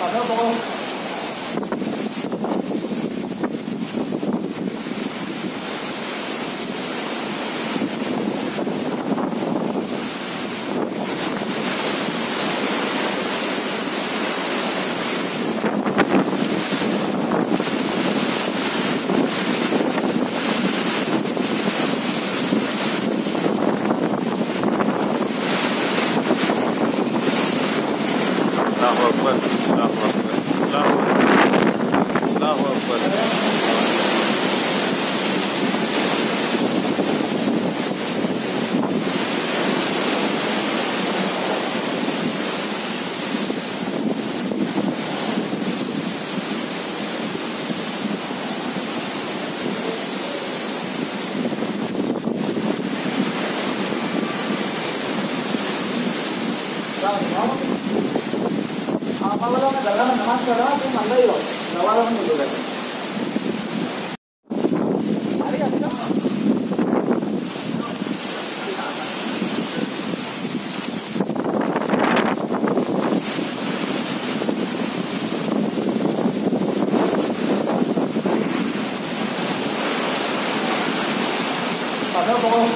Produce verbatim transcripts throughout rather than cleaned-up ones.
Pasó como Allahu Akbar, Allahu Akbar, Allahu Akbar, Allahu Akbar. आप लोगों ने दरगाह में नमाज पढ़ा तो मान लो नवाज़ में मिल गए अरे अच्छा pasó como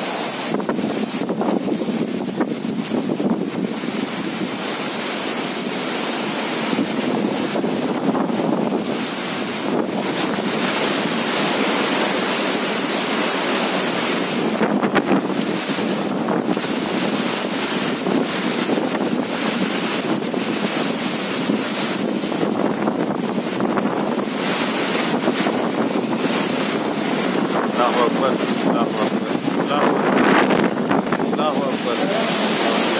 Allahu Akbar, Allahu Akbar, Allahu Akbar, Allahu Akbar.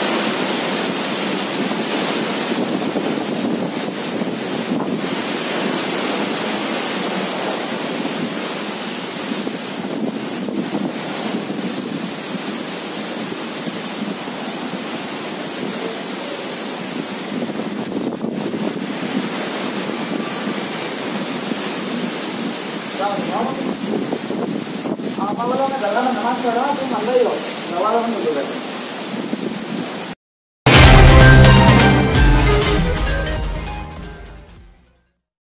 आप लोगों ने दरगाह में नमाज पढ़ा तो मान लो नवाज़ में मिल गए